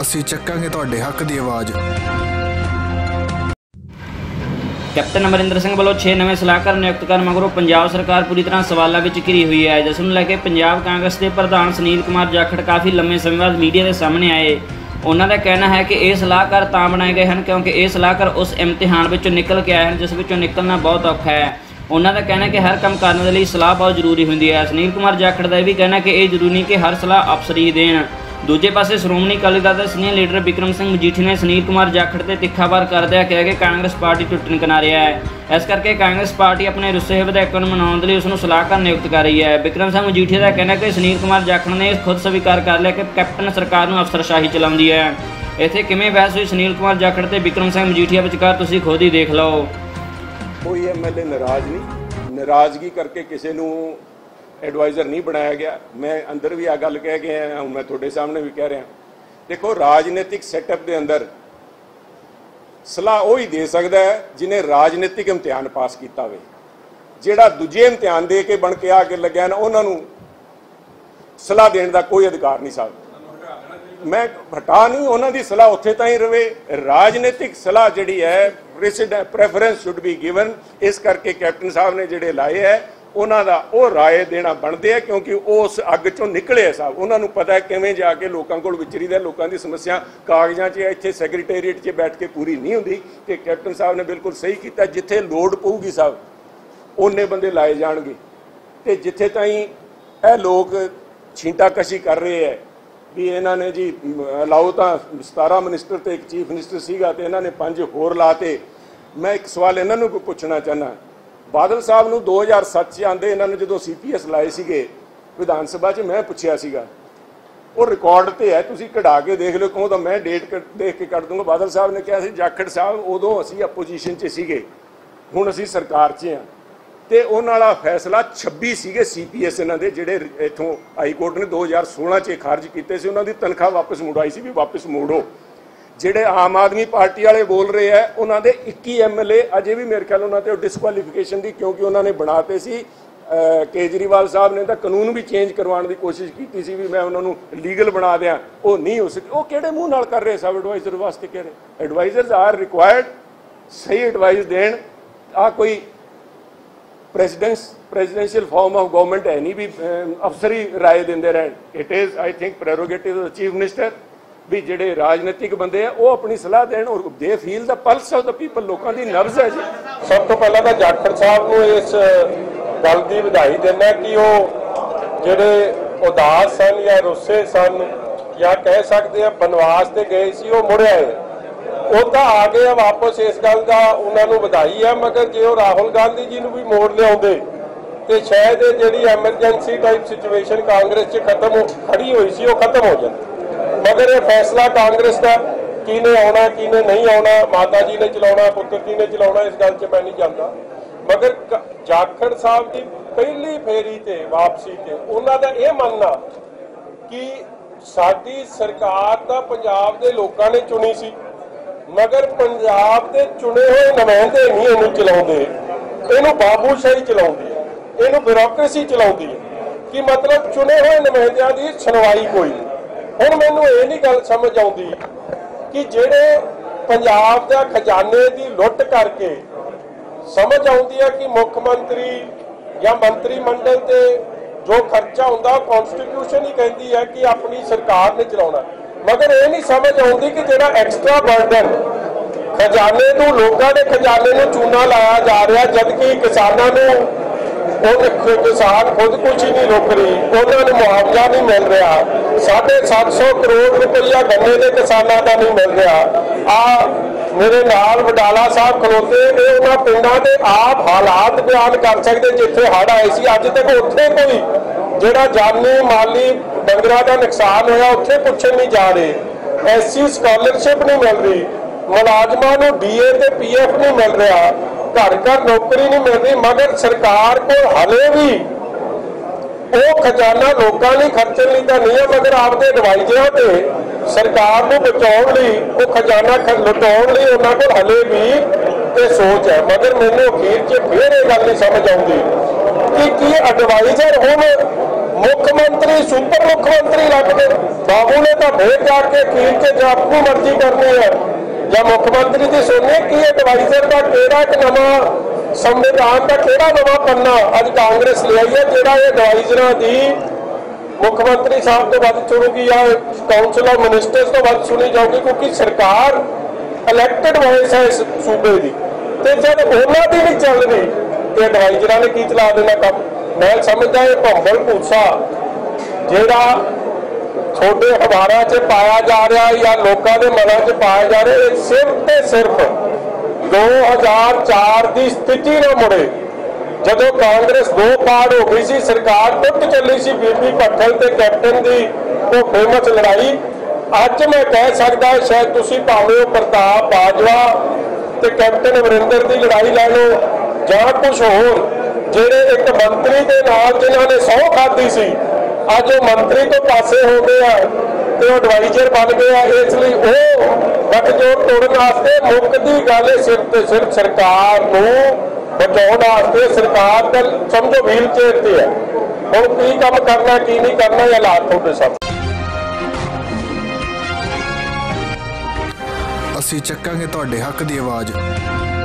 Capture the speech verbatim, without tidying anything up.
ਅਸੀਂ ਚੱਕਾਂਗੇ ਤੁਹਾਡੇ ਹੱਕ ਦੀ ਆਵਾਜ਼। कैप्टन अमरिंदर सिंह वालों छे नवे सलाहकार नियुक्त कर मगरों पंजाब सरकार पूरी तरह सवालों में घिरी हुई है, जिस नूं लैके पंजाब कांग्रेस के प्रधान सुनील कुमार जाखड़ काफ़ी लंबे समय बाद मीडिया के सामने आए। उन्हों का कहना है कि ये सलाहकार तां बनाए गए हैं क्योंकि ये सलाहकार उस इम्तिहान विचों निकल के आए हैं जिस विचों निकलना बहुत औखा है। उन्हों का कहना है कि हर काम करने के लिए सलाह बहुत जरूरी होंदी है। सुनील कुमार जाखड़ का यह भी कहना है कि यह जरूरी नहीं कि हर सलाह अफसर ही देण। दूजे पासे श्रोमणी अकाली दल के सीनियर लीडर बिक्रम सिंह मजीठी ने सुनील कुमार जाखड़ से तिखा वार करदਿਆਂ कहा कि कांग्रेस पार्टी टुटन किनारे है, इस करके कांग्रेस पार्टी अपने रुस्से विधायकों को मनाने लिए उसनों सलाहकार नियुक्त कर रही है। बिक्रम सिंह मजीठी का कहना है कि सुनील कुमार जाखड़ ने खुद स्वीकार कर लिया कि कैप्टन सरकार में अफसरशाही चलाती है। इत्थे किवें बहस हुई सुनील कुमार जाखड़ ते बिक्रम सिंह मजीठिया विचकार तुसीं खुद ही देख लो। कोई एम एल ए नाराज़ नहीं, नाराज़गी करके किसी नूं एडवाइज़र नहीं बनाया गया। मैं अंदर भी आ गल कह गया हूँ, मैं थोड़े सामने भी कह रहा। देखो, राजनीतिक सैटअप के अंदर सलाह वही दे सकता है जिन्हें राजनीतिक इम्तिहान पास किया हो। जिहड़ा दूजे इम्तिहान दे के बन के आके लग्या ना, उन्होंने सलाह देने का कोई अधिकार नहीं साहब। मैं हटा नहीं, उन्होंने सलाह उत्थे ताईं रहे। राजनीतिक सलाह जिहड़ी है president preference should be given. इस करके कैप्टन साहब ने जिहड़े लाए है उन्हों का वो राय देना बनते है, क्योंकि उस अग चों निकले है साहब। उन्होंने पता है किवें जाके लोगों को विचरीदा, लोगों की समस्या कागजां च इत्थे सैक्रेटेरीएट च बैठ के पूरी नहीं होंदी। कि कैप्टन साहब ने बिल्कुल सही किया, जिथे लोड़ पऊगी साहब उन्ने बंदे लाए जाणगे। ते जिथे ताईं ये लोग छींटाकशी कर रहे हैं भी इन्होंने जी लाओ तो सतारा मिनिस्टर तो एक चीफ मिनिस्टर सीगा ते इन्होंने पंज होर लाते। मैं एक सवाल इन्होंने कोई पूछना चाहना, बादल साहब नूं दो हज़ार सत्त च आंदे इन्होंने जो सी पी एस लाए सीगे विधान सभा च, मैं पूछया सीगा, वो रिकॉर्ड ते है, तुसीं कढ़ा के देख लो, क्यों तो मैं डेट देख के कट दूंगा। बादल साहब ने कहा सी जाखड़ साहब उदों असीं अपोजिशन च सीगे, हुण असीं सरकार च हां, ते उन्हां वाला फैसला छब्बी सीगे सी पी एस इन्हां दे जिहड़े इत्थों हाई कोर्ट ने दो हज़ार सोलह च खारिज कीते सी, उन्हां दी तनख्वाह वापस मुड़वाई सी भी वापस मोड़ो। ਜਿਹੜੇ आम आदमी पार्टी वाले बोल रहे हैं उन्होंने इक्की एम एल ए अजे भी मेरे ख्याल उन्होंने डिसकुआलीफिकेशन की, क्योंकि उन्होंने बनाते सी केजरीवाल साहब ने तो कानून भी चेंज करवाने की कोशिश की सी भी मैं उन्होंने लीगल बना दें, वो नहीं हो सके। वो किहड़े मूँह नाल कर रहे सब एडवाइजर वास्ते कह रहे। एडवाइजर्स आर रिक्वायर्ड, सही एडवाइस देन। आ कोई presidents presidential form of government है नहीं भी अफसर ही राय देंदे रहन। It is I think prerogative of chief minister भी जिहड़े राजनीतिक बंदे हैं वो अपनी सलाह देण और they feel the pulse of the people, लोगों की नब्ज है जी। सब तो पहला तो जाखड़ साहब को इस गल की बधाई देना कि वो जिहड़े उदास सन या रुस्से सन या कह सकते हैं बनवास से गए सी, वो मुड़ आए, वो तो आ गए वापस। इस गल का उन्होंने बधाई है, मगर जो राहुल गांधी जी भी मोड़ लियाउंदे तो शायद जिहड़ी एमरजेंसी टाइप सिचुएशन कांग्रेस च खत्म खड़ी हुई सी वो खत्म हो जाती। मगर ये फैसला कांग्रेस का किने आना किने नहीं आना, माता जी ने चलाना पुत्र जी ने चलाना, इस गल मैं नहीं जानता। मगर जाखड़ साहब की पहली फेरी ते वापसी ते उन्हों का यह मानना कि साडी सरकार तो पंजाब के लोगों ने चुनी सी, मगर पंजाब के चुने हुए नुमाइंदे नहीं इनू चलाउंदे, इनू बाबूशाही चलाउंदी है, इनू ब्यूरोक्रेसी चलाउंदी है कि मतलब चुने हुए नुमाइंदियां की सुनवाई कोई नहीं। हुण मैनूं ये नहीं गल समझ आउंदी कि जिहड़े पंजाब दा खजाने की लुट करके समझ आउंदी है कि मुख मंत्री या मंत्री मंडल ते जो खर्चा हुंदा कॉन्स्टिट्यूशन ही कहती है कि अपनी सरकार ने चलाउणा, मगर ये नहीं समझ आउंदी कि जिहड़ा एक्सट्रा बर्डन खजाने नूं लोकां दे खजाने नूं चूना लाया जा रहा, जबकि किसानां नूं किसान खुदकुशी नहीं रोक रही, उन्होंने मुआवजा नहीं मिल रहा, साढ़े सात सौ करोड़ रुपया गन्ने के किसानों का नहीं मिल रहा। आ मेरे नाल वडाला साहब खलोते ये उन्होंने पिंडों के आप हालात बयान कर सकते जिथे हड़ आए सी, अज तक उत्थे कोई जिहड़ा जानी माली डंगरां का नुकसान होया उत्थे पुछण नहीं जा रहे। एस सी स्कॉलरशिप नहीं मिल रही, मुलाजमां नूं डी ए ते पी एफ नहीं मिल रहा, घर घर नौकरी नहीं मिल रही, मगर सरकार को हले भी वो खजाना लोगों लिए खर्चण लई तां नहीं है, मगर आपके एडवाइजरां ते सरकार को बचाउण लई वो खजाना लुटाउण लई उन्हां कोल हले भी ये सोच है। मगर मैनूं अखीर च फिर ये गल नहीं समझ आउंदी कि की एडवाइजर हुण ਮੁੱਖ ਮੰਤਰੀ ਸੁਪਰ ਮੁੱਖ ਮੰਤਰੀ ਰੱਖ ਕੇ ਬਾਬੂ ਨੇ ਤਾਂ ਫੇਰ ਜਾ ਕੇ ਅਖੀਰ 'ਚ ਜੋ ਆਪਣੀ ਮਰਜ਼ੀ ਕਰਨੀ ਹੈ ਜਾਂ ਮੁੱਖ ਮੰਤਰੀ ਦੀ ਸੁਣਨੀ ਕੀ ਐਡਵਾਈਜ਼ਰ ਦਾ ਕਿਹੜਾ ਇੱਕ ਨਵਾਂ ਸੰਵਿਧਾਨ ਦਾ ਕਿਹੜਾ ਨਵਾਂ ਪੰਨਾ ਅੱਜ ਕਾਂਗਰਸ ਲਿਆਈ ਹੈ ਜਿਹੜਾ ਇਹ ਐਡਵਾਈਜ਼ਰਾਂ ਦੀ ਮੁੱਖ ਮੰਤਰੀ ਸਾਹਿਬ ਤੋਂ ਵੱਧ ਚੁਣੂਗੀ ਜਾਂ ਕਾਉਂਸਲ ਆਫ ਮਿਨਿਸਟਰਸ ਤੋਂ ਵੱਧ ਸੁਣੀ ਜਾਊਗੀ ਕਿਉਂਕਿ ਸਰਕਾਰ ਇਲੈਕਟਡ ਵੋਇਸ ਹੈ ਇਸ ਸੂਬੇ ਦੀ ਤੇ ਜਦ ਉਹਨਾਂ ਦੀ ਨਹੀਂ ਚੱਲ ਰਹੀ ਤੇ ਐਡਵਾਈਜ਼ਰਾਂ ਨੇ ਕੀ ਚਲਾ ਦੇਣਾ ਕੰਮ। ਮੈਂ ਸਮਝਦਾ ਇਹ ਭੰਬਲ ਭੂਸਾ ਜਿਹੜਾ ਤੁਹਾਡੇ ਅਖਬਾਰਾਂ 'ਚ ਪਾਇਆ ਜਾ ਰਿਹਾ ਜਾਂ ਲੋਕਾਂ ਦੇ ਮਨਾਂ 'ਚ ਪਾਇਆ ਜਾ ਰਿਹਾ ਇਹ ਸਿਰਫ ਤੇ ਸਿਰਫ ਦੋ ਹਜ਼ਾਰ ਚਾਰ ਦੀ ਸਥਿਤੀ ਨਾ ਮੁੜੇ ਜਦੋਂ ਕਾਂਗਰਸ ਦੋ ਪਾੜ ਹੋ ਗਈ ਸੀ ਸਰਕਾਰ ਟੁੱਟ ਚੱਲੀ ਸੀ ਬੀਬੀ ਭੱਠਲ ਤੇ ਕੈਪਟਨ ਦੀ ਉਹ ਫੇਮਸ ਲੜਾਈ। ਅੱਜ ਮੈਂ ਕਹਿ ਸਕਦਾ ਸ਼ਾਇਦ ਤੁਸੀਂ ਭਾਵੇਂ ਉਹ ਪ੍ਰਤਾਪ ਬਾਜਵਾ ਤੇ ਕੈਪਟਨ ਅਮਰਿੰਦਰ ਦੀ ਲੜਾਈ ਲੈ ਲਓ ਜਾਂ ਕੁਝ ਹੋਰ ਜਿਹੜੇ ਇੱਕ ਮੰਤਰੀ ਦੇ ਨਾਲ ਜਿਨ੍ਹਾਂ ਨੇ ਸਹੁੰ ਖਾਧੀ ਸੀ ਅੱਜ ਉਹ ਮੰਤਰੀ ਤੋਂ ਪਾਸੇ ਹੋ ਗਏ ਆ ਤੇ ਉਹ ਐਡਵਾਈਜ਼ਰ ਬਣ ਗਏ ਆ। ਇਸ ਲਈ ਉਹ ਗੱਠਜੋੜ ਤੋੜਨ ਵਾਸਤੇ ਮੁੱਖ ਦੀ ਗੱਲ ਸਿਰਫ ਤੇ ਸਿਰਫ ਸਰਕਾਰ ਨੂੰ ਬਚਾਉਣ ਵਾਸਤੇ ਸਰਕਾਰ ਦਾ ਸਮਝੋ ਵੀਲ ਚੇਅਰ ਤੇ ਹੈ। ਹੁਣ ਕੀ ਕੰਮ ਕਰਨਾ ਕੀ ਨਹੀਂ ਕਰਨਾ ਇਹ ਹਾਲਾਤ ਤੁਹਾਡੇ ਸਾਹਮਣੇ। ਅਸੀਂ ਚੱਕਾਂਗੇ ਤੁਹਾਡੇ ਹੱਕ ਦੀ ਆਵਾਜ਼।